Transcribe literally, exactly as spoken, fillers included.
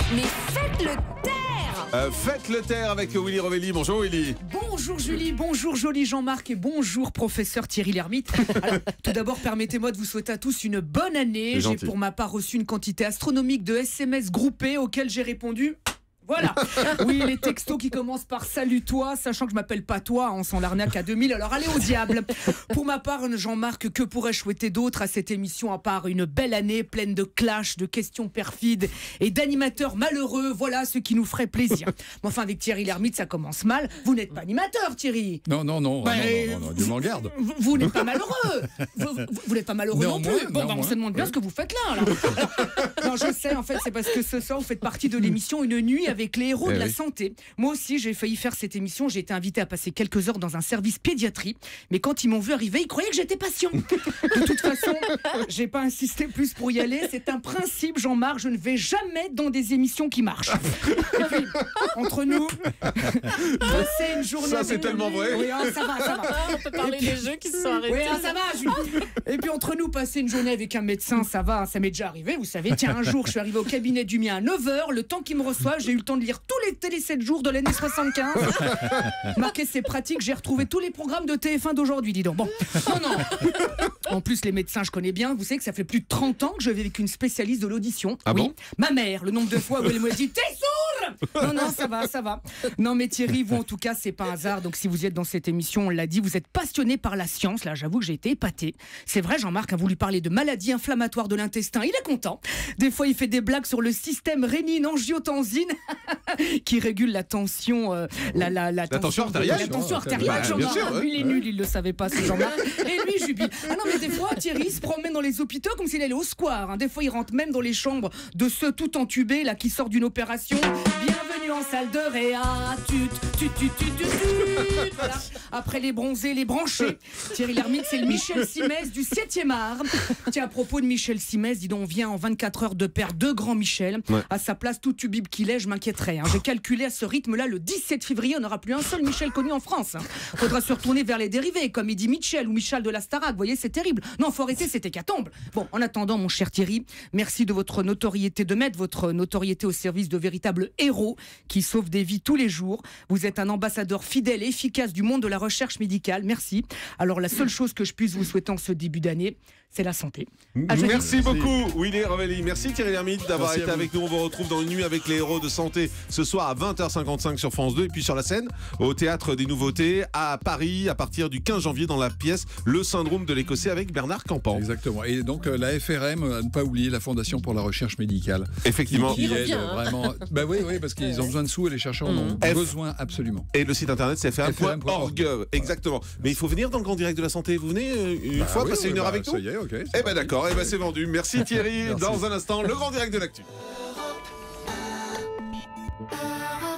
Mais faites le taire. euh, Faites le taire avec Willy Rovelli. Bonjour Willy. Bonjour Julie, bonjour joli Jean-Marc et bonjour professeur Thierry Lhermitte. Alors, tout d'abord, permettez-moi de vous souhaiter à tous une bonne année. J'ai pour ma part reçu une quantité astronomique de S M S groupés auxquels j'ai répondu... Voilà. Oui, les textos qui commencent par salut toi, sachant que je m'appelle pas toi, on s'en l'arnaque à deux mille, alors allez au diable. Pour ma part, Jean-Marc, que pourrais-je souhaiter d'autre à cette émission à part une belle année pleine de clashs, de questions perfides et d'animateurs malheureux? Voilà ce qui nous ferait plaisir. Mais enfin, avec Thierry Lhermitte, ça commence mal. Vous n'êtes pas animateur, Thierry. Non, non, non, bah, non, non, non, non, Dieu m'en garde. Vous, vous n'êtes pas malheureux. Vous, vous, vous n'êtes pas malheureux non, non plus. Moi, bon, bah, on se demande bien ouais. ce que vous faites là. là. Non, je sais, en fait, c'est parce que ce soir, vous faites partie de l'émission Une nuit avec les héros eh de la oui. santé. Moi aussi, j'ai failli faire cette émission. J'ai été invité à passer quelques heures dans un service pédiatrie. Mais quand ils m'ont vu arriver, ils croyaient que j'étais patient. De toute façon, j'ai pas insisté plus pour y aller. C'est un principe, Jean-Marc. Je ne vais jamais dans des émissions qui marchent. Et puis, entre nous, passer une journée. Ça, c'est tellement vrai. Oui, hein, ça va, ça va. On peut parler puis... des jeux qui se sont arrêtés. Oui, hein, ça va, Julie. Et puis, entre nous, passer une journée avec un médecin, ça va. Ça m'est déjà arrivé, vous savez. Tiens, un jour, je suis arrivé au cabinet du mien à neuf heures. Le temps qu'il me reçoit, j'ai eu le temps de lire tous les télé sept jours de l'année soixante-quinze. Marqué, c'est pratique, j'ai retrouvé tous les programmes de T F un d'aujourd'hui, dis donc. Bon, non, non. En plus, les médecins, je connais bien. Vous savez que ça fait plus de trente ans que je vis avec une spécialiste de l'audition. Ah oui. Bon Ma mère, le nombre de fois où elle m'a dit « T'es sourd !» Non, non, ça va, ça va. Non, mais Thierry, vous, en tout cas, c'est pas un hasard. Donc, si vous êtes dans cette émission, on l'a dit, vous êtes passionné par la science. Là, j'avoue que j'ai été épaté. C'est vrai, Jean-Marc a voulu parler de maladies inflammatoires de l'intestin. Il est content. Des fois, il fait des blagues sur le système rénine-angiotensine qui régule la tension, euh, la, la, la, la tension artérielle. La tension artérielle, bah, Jean-Marc. Sûr, lui, il est nul, il le savait pas, c'est Jean-Marc. Et lui, il jubile. Ah non, mais des fois, Thierry se promène dans les hôpitaux comme s'il allait au square. Hein. Des fois, il rentre même dans les chambres de ceux tout entubés, là, qui sortent d'une opération. Bienvenue en salle de réa. Tut, tut, tut, tut, tut, tut. Voilà. Après les bronzés, les branchés. Thierry Lhermitte, c'est le Michel Simès du septième art. Tiens, à propos de Michel Simès, dis donc, on vient en vingt-quatre heures de perdre deux grands Michel. Ouais. À sa place, tout tubib qu'il est, je m'inquiéterais. Hein. J'ai calculé à ce rythme-là, le dix-sept février, on n'aura plus un seul Michel connu en France. Hein. Faudra se retourner vers les dérivés, comme il dit Michel ou Michel de la Starac. Vous voyez, c'est terrible. Non, faut arrêter cette hécatombe. Bon, en attendant, mon cher Thierry, merci de votre notoriété, de mettre votre notoriété au service de véritables héros qui sauvent des vies tous les jours. Vous êtes un ambassadeur fidèle et efficace du monde de la recherche médicale. Merci. Alors, la seule chose que je puisse vous souhaiter en ce début d'année, c'est la santé. Merci, merci beaucoup, Willy Rovelli. Merci Thierry Lhermitte d'avoir été avec nous. On vous retrouve dans Une nuit avec les héros de santé ce soir à vingt heures cinquante-cinq sur France deux et puis sur la scène au Théâtre des Nouveautés à Paris à partir du quinze janvier dans la pièce Le syndrome de l'Écossais avec Bernard Campan. Exactement. Et donc euh, la F R M, à ne pas oublier la Fondation pour la recherche médicale. Effectivement. Qui, qui revient, aide hein. vraiment. Bah oui, oui, parce qu'ils ont besoin de sous et les chercheurs en ont F... besoin absolument. Et le site internet c'est f r m point org. Exactement. Mais il faut venir dans le Grand Direct de la Santé. Vous venez euh, une bah fois oui, passer oui, une heure bah, avec nous. Ça y est, ok. Eh ben d'accord. Eh ben c'est vendu. Merci Thierry. Merci. Dans un instant, le Grand Direct de l'actu.